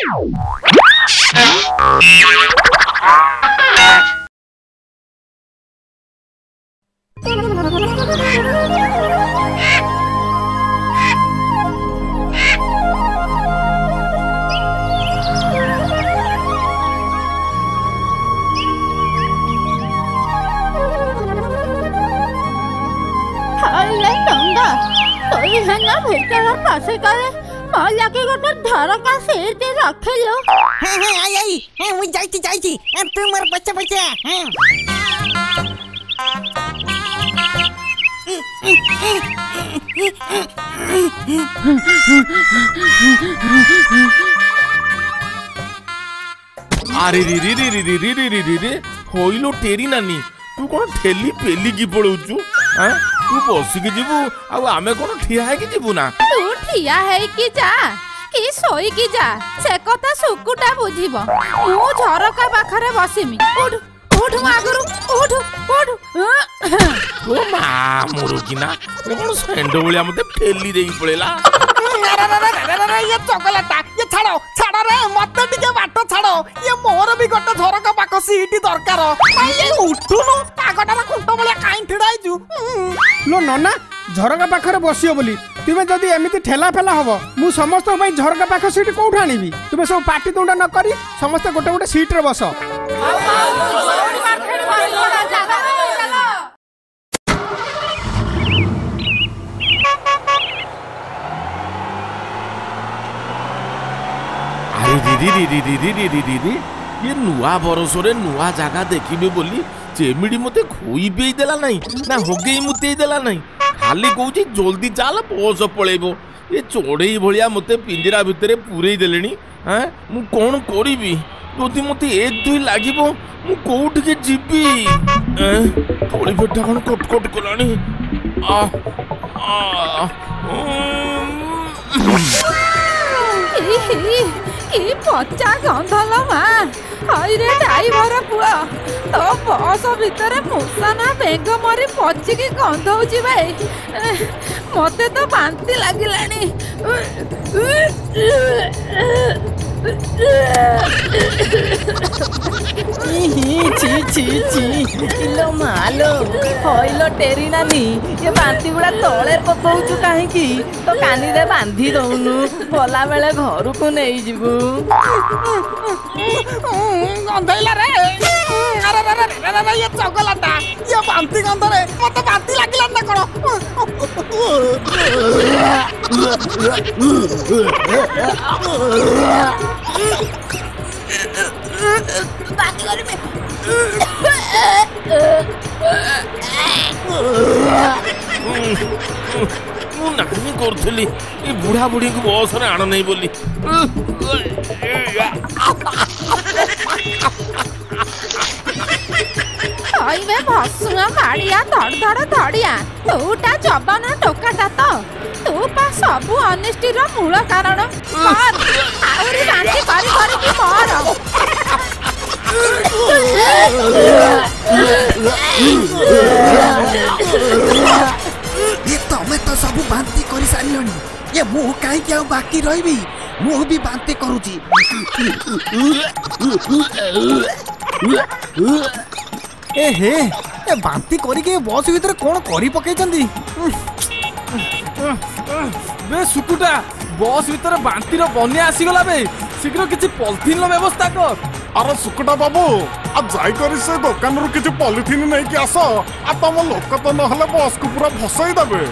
धरका seat रखे लो। आई मुझे जाइती तू मोर पछे पछे अरे रे रे रे रे रे रे रे रे रे होइलो टेरी नानी तू कोन ठेली पेली की पळौचू हां तू बसिक जीवु आ आमे कोन ठिया है कि जीवु ना तू ठिया है कि जा कि सोई कि जा से कथा सुकुटा बुझिबो मु झरका पाखरे बसिमी उठ उठ मागरू उठ उठ ओ मा मोरो कि ना कोन सेंडो बलिया मते ठेली देई पळेला अरे ये चॉकलेटा ये छाड़ो रे मत टिके बाटो छाड़ो ये मोर भी गोटे झरका पाख सीट दरकार ये उठुनो कागटार खुंट बलिया काई ठिड़ाई जु लो नना झरका पाखरे बसियो बोली तुमे जदी एमिति ठेला फेला हबो मु समस्त पई झरका पाख सीट कोठा आनिबी तुमे सब पार्टी तुंडा न करी समस्त गोटे गोटे सीट रे बस अरे दीदी दीदी दीदी दीदी दीदी ये नुआ बरसरे नुआ जगह देखिबे बोली चेमिडी मते खोई बेई देला नहीं ना होगेई मुते देला नहीं खाली कहूची जल्दी चल बस पळेबो ये चोड़ेई भलिया मते पिंजरा भितरे पुरई देलेनी हां मु कोन करिवि जदि मते एक दुई लागिबो मु कोउठ के जिबी तोळी फेटा कोन कटकट कलानी आ की पचा गंधल माँ रे ड्राइवर पुआ तो बस भितर मूषा बेंग मरी पचिकी गंधौची भाई मते तो बांती लगिलानी किलो मालो हइलो टेरी नानी ये बांती गुड़ा तले पकाउछु काहे की तो कानी रे बांधी दउनु बोला बेले घर को नहीं जिबु गंधैला रे अरे ये चॉकलेटा ये बांती गंध रे मते बांती लागिला ना करो बांती करी में मु नानी करथली ए बुढ़ा बुढ़ी को बस रे आण नहीं बोली वे भसुआ माड़िया धड़ धड़ धड़िया तूटा जबन टोकाटा तो तू पा सबु अनिष्टि रो मूल कारण मर आउरी बांती करी करी की मर ये तमे तो सब बांती करी सारिलनी ये मु काहे क्या बाकी रहबी मु भी बांती करूची ए हे ए बांती करी के बस भीतर कोन करी पकै चंदी बे सुकुटा बस भीतर बांती रो बन्या आसी गला बे शीघ्र किछि पॉलिथिन रो व्यवस्था कर अरे सुकुटा बाबू आ जाई करी से दुकान रो किछि पॉलिथिन नै कि आस आ तम लोक तो नहले बस को पूरा भसई दबे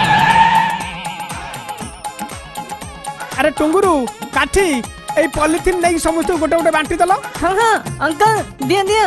अरे टुंगुरु काठी ए पॉलिथिन नै समस्त गोटे गोटे बांटी दलो हां हां अंकल दिया दिया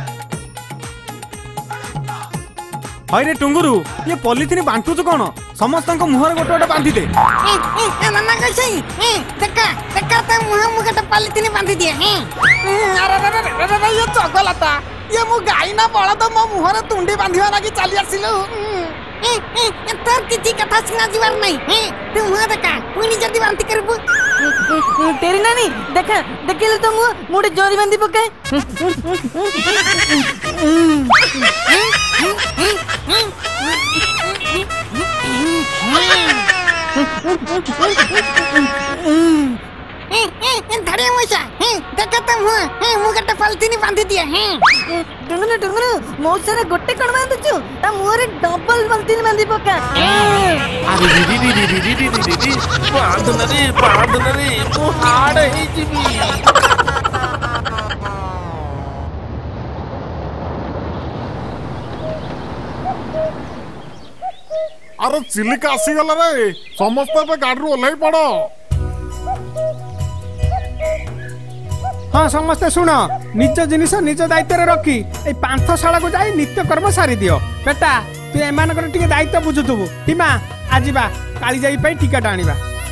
हाय रे टुंगुरु ये पॉलिथिन बांटू छ कोन समस्त को मुहर गोटे गोटे बांधी दे ए नाना कैसई देखा त मुह मुके पॉलिथिन बांधी दिए अरे ये चॉकलेटा ये मु गाई ना बळद मो मुहर तुंडी बांधिवा लागी चली आसिलु तोर किछि कथा सुना जीवार नै तू मुह देखा पुनी जदी बांती करबु तेरी नानी देखा देखिले तो मुडे जोरी बांधी पकाए ଧଡ଼ିଆ ମଉସା ଦେଖ ତ ମୁଁ ଗୋଟେ ପଲିଥିନ ବାନ୍ଧି ଦିଏ। ଡୁଙ୍ଗୁରୁ ଡୁଙ୍ଗୁରୁ ମଉସାରେ ଗୋଟେ କଣ ବାନ୍ଧୁଛୁ ତା ମୁହଁରେ ଡବଲ ପଲିଥିନ ବାନ୍ଧି ପକା। ଆରେ ବାନ୍ଧନରେ ମୁଁ ହାଡ ହେଇଯିବି। ଆରେ ଚିଲିକା ଆସିଗଲା ରେ, ସମସ୍ତେ ଏବେ ଗାଡିରୁ ଓହ୍ଲେଇ ପଡ। ହଁ ସମସ୍ତେ ଶୁଣ, ନିଜ ଜିନିଷ ନିଜ ଦାୟିତ୍ୱରେ ରଖି ଏଇ ପାନ୍ଥଶାଳାକୁ ଯାଇ ନିତ୍ୟକର୍ମ ସାରି ଦିଅ। ବେଟା ତୁ ଏମାନଙ୍କର ଟିକେ ଦାୟିତ୍ୱ ବୁଝୁଥିବୁ। ଟିମା ଆଜିବା କାଳିଜାଇ ପାଇଁ ଟିକେଟ ଆଣିବା।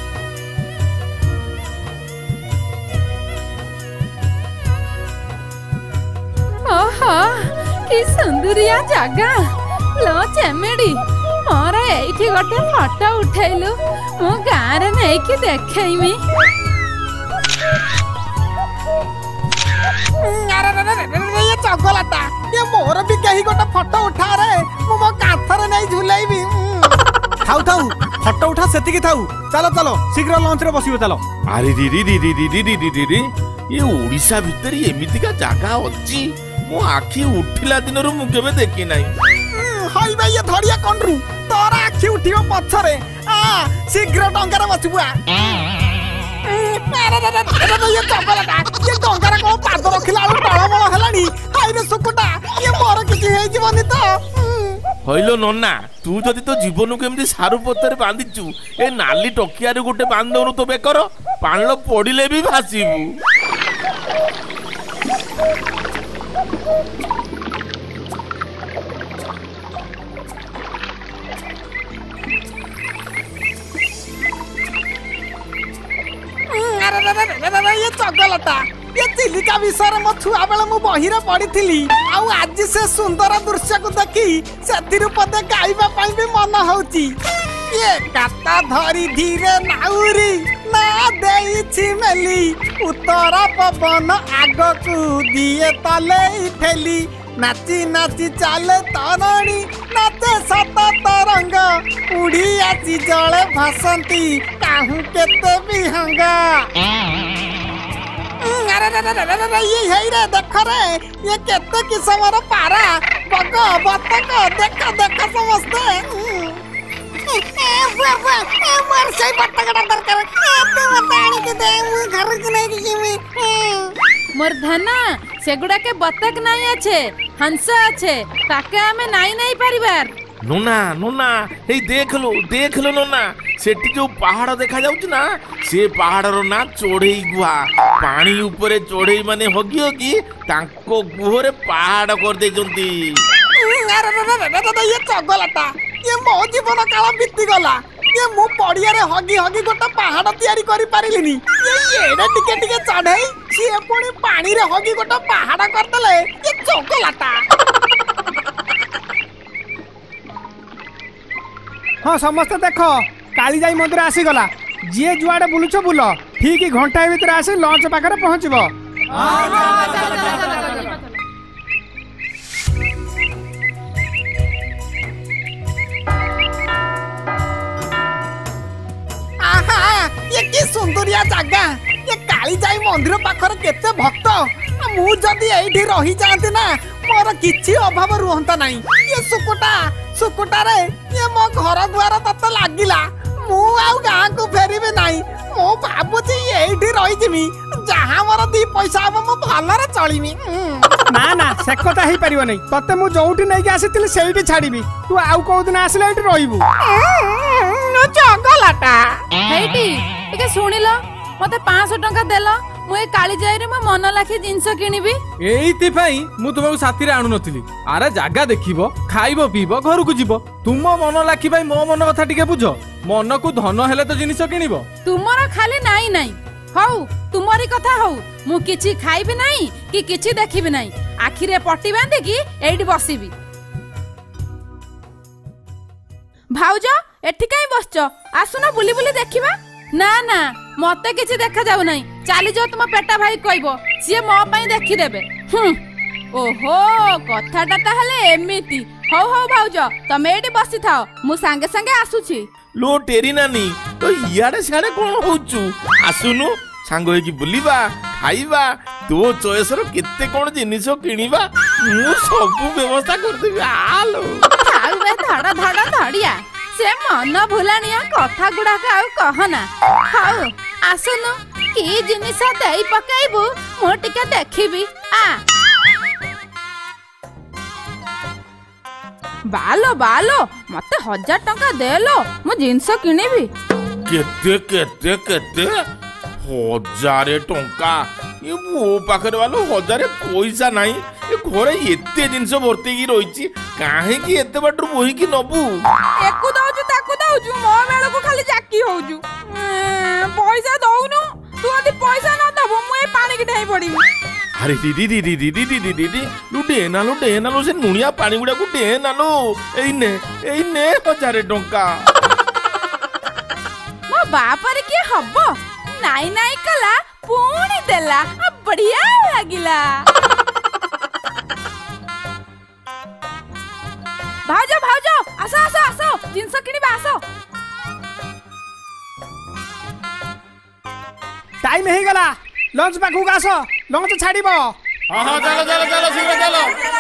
ଓହୋ କି ସୁନ୍ଦରିଆ ଜାଗା लो चेमेडी मोर एठी गोटे फोटो उठैलु मो गारे नेकी देखैमी। ये चगलाटा ये मोर भी कहीं गोटे फोटो उठा रे मु मो काथरे नहीं झुलाइबी। थाउ थाउ फोटो उठा सेतिकी थाउ। चलो चलो शीघ्र लंच रे बसिबो चलो। अरे री ये ओडिशा भीतर एमितिका जागा अछि मो आखि उठिला दिनरु मु केबे देखि नाही। हई भाई ये धड़िया कंड्रू तोरा आखि उठियो पछरे आ शीघ्र डंगारे बसिबुआ। अरे ये चगलाटा ये डंगारे को पाद रखिला आलु टळमळ हेलानी। हाय रे सुकुटा ये मोर किछि हेइ जीवनी तो हइलो नन्ना तू जदि तो जीवन को एमती सारू पत्तर बांधिचु ए नाली टकिया रे गोटे बांधनु तो बेकर पाणलो पडिले भी भासीबू। ये चगलाटा ये चिलिका विषय मो छुआ बेले मु बहिरे पड़ी थी आउ आज से सुंदर दृश्य को देखी से पदे गाइबा पाई भी मन होची। ये काटा धरी धीरे नाउरी ना देइछि मेली उत्तर पवन आग को दिए तले ठेली नाची नाची चाले तरणी नाचे सत तरंग उड़ी आसी जले भासंती काहू केते विहंग। अरे ये हेई रे देख रे ये केते किस्मर पारा बग बतक देख देख समस्ते मोर से बतकड़ा दरकार तू बताणी के दे मु घर के नहीं जिमी। मोर धना सेगुडा के बतक नहीं अच्छे हंस अच्छे ताके हमें नहीं परिवार। नोना नोना हे देख लो नोना सेठी जो पहाड़ देखा जाउछ ना से पहाड़ रो ना चोढ़ई गुहा पानी ऊपर चोढ़ई माने होगी होगी तांको गुहरे पहाड़ कर दे जंती। ये चगलाटा ये मो जीवन काल बीती गला ये मु पड़िया रे हगी हगी गोटे पहाड़ तैयारी करि पारिलिनी ये एडे टिके टिके चढ़ई से पुणी पानी रे हगी गोटे पहाड़ कर देले ये चगलाटा। हाँ समस्ते देख कालीजाई मंदिर आसीगला जी जुआड़े बुलुछ बुल ठीक घंटाए भितर आसी लंच पाखरे पहुँचब। ये की सुंदरिया जगह ये कालीजाई मंदिर पाखरे केते भक्त मु जदी एठी रही जांती ना मोर किछि अभाव रुहंता नाही। ये सुकुटा रे ये मो घर द्वार तते लागिला मु आउ गां को फेरिबे नाही मो बाबूजी एठी रही जिमी जहां मोर दी पैसा अब मु भलरे चलीमी। ना ना से कथा ही परिबो नहीं तते मु जोउठी नै के आसीतिली सेठी छाड़ीबी तू आउ को दिन आसले एठी रहिबू। जंगलाटा हेटी टिके सुनिलो मते 500 टंका देलो मु ए कालीजाई रे मो मन लाखी जिंस किनिबी। एइति पई मु तुमको साथी रे आनु नथिली। अरे जागा देखिबो खाइबो पीबो घर को जीवो तुम मन लाखी भाई मो मन कथा टिके बुझो मन को धन हेले तो जिनिस किनिबो तुमरा खाली नाही नाही हौ तुमरी कथा हौ मु किछि खाइबी नाही कि किछि देखिबी नाही आखिरे पट्टी बांधी की एठी बसिबी। भाउज एठी काई बसछ आसुना बुली बुली देखिबा। ना ना मते किछि देखा जाउ नाही चाली जो तुम पेटा भाई कहबो सिए मो पई देखि देबे। ओहो कथाटा ताहले एमिति हौ भाउज तमे एठी बसी थाओ मु संगे संगे आसुछि। लो टेरी नानी तो इयाडे सियाडे कोन होचू आसुनु ସାଙ୍ଗ ହେଇକି ବୁଲିବା ଖାଇବା ତୋ ଚଏସର କେତେ କଣ ଜିନିଷ କିଣିବା ମୁଁ ସବୁ ବ୍ୟବସ୍ଥା କରିଦେବି ଆଲୋ। ଆଉ ବେ ଧଡ଼ ଧଡ଼ ଧଡ଼ିଆ ସେ ମନ ଭୁଲାଣିଆ କଥା ଗୁଡାକ ଆଉ କହନା। ହଉ ଆସୁନୁ କି ଜିନିଷ ଦେଇ ପକେଇବୁ ମୁଁ ଟିକେ ଦେଖିବି। ବାଲୋ ବାଲୋ ମତେ 1000 ଟଙ୍କା ଦେଲୋ ମୁଁ ଜିନିଷ କିଣିବି। କେତେ କେତେ କେତେ 1000 ଟଙ୍କା ଏ ମୋ ପାଖରେ ବାଲୋ 1000 ପଇସା ନାହିଁ। ଏ ଘରେ ଏତେ ଜିନିଷ ଭର୍ତ୍ତିକି ରହିଛି କାହିଁକି ଏତେ ବାଟରୁ ବୋହିକି ନବୁ। ଏକୁ ଦଉଛୁ ତାକୁ ଦଉଛୁ ମୋ ବେଳକୁ ଖାଲି ଜାକି ହଉଛୁ। ପଇସା ଦଉନୁ ତୁ ଯଦି ପଇସା ନ ଦବୁ ମୁଁ ଏ ପାଣିକି ଡେଇଁ ପଡିବି। ଆରେ ଦିଦି ଲୁଟେ ନାଲୋ ସେ ନୁଣିଆ ପାଣି ଗୁଡାକୁ ଡେ ନାଲୋ। ଏଇ ନେ 1000 ଟଙ୍କା। ମୋ ବାପରେ କିଏ ହବ ନାଇଁ ନାଇଁ କଲା ପୁଣି ଦେଲା ବଢିଆ ଲାଗିଲା। ଭାଉଜ ଭାଉଜ ଆସ ଆସ ଆସ ଜିନିଷ କିଣିବା ଆସ। ଟାଇମ୍ ହେଇଗଲା ଲଞ୍ଚ ପାଖକୁ ଆସ ଲଞ୍ଚ ଛାଡ଼ିବ। ହଁ ଚାଲ ଶୀଘ୍ର ଚାଲ।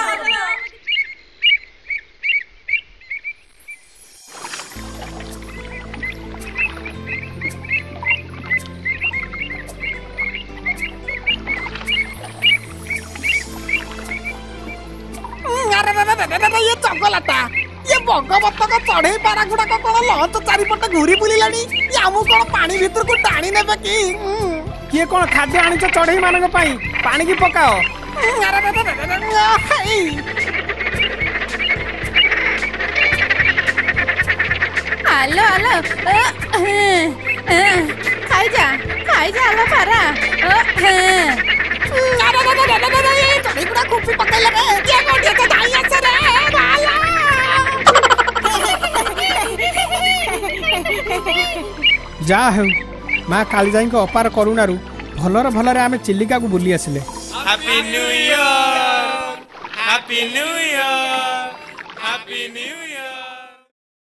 ये चगलाटा ये बगबतक चढ़ई पारा गुड़ाक कौन लंच चारिपटे घूरी बुलानी आमु कौन पानी भीतर को टाणी नेबे कि किए कौन खाद्य आनिच चढ़ई मानक पई पानी की पकाओ। हेलो हेलो खाइजा हेलो पारा। चढ़ईगुड़ा कुपी पकैले रे के कोठी तो दाई आसे रे भाला। जा हेउ माँ कालीजाई को अपार करुणारू भलर भलरे आमे चिलिका को बुली आसिले। Happy new year happy new year happy new year.